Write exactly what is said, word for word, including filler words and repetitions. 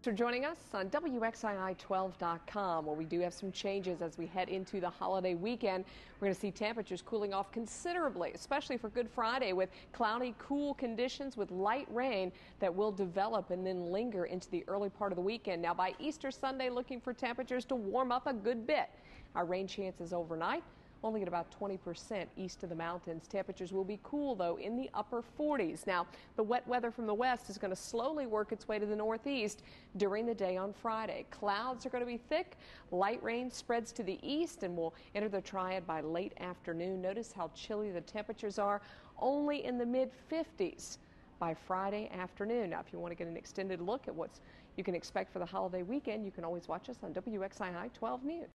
For joining us on W X I I twelve dot com, where we do have some changes as we head into the holiday weekend. We're going to see temperatures cooling off considerably, especially for Good Friday, with cloudy, cool conditions with light rain that will develop and then linger into the early part of the weekend. Now, by Easter Sunday, looking for temperatures to warm up a good bit. Our rain chances overnight only at about twenty percent east of the mountains. Temperatures will be cool, though, in the upper forties. Now, the wet weather from the west is going to slowly work its way to the northeast during the day on Friday. Clouds are going to be thick. Light rain spreads to the east and will enter the triad by late afternoon. Notice how chilly the temperatures are, only in the mid fifties by Friday afternoon. Now, if you want to get an extended look at what you can expect for the holiday weekend, you can always watch us on W X I I twelve News.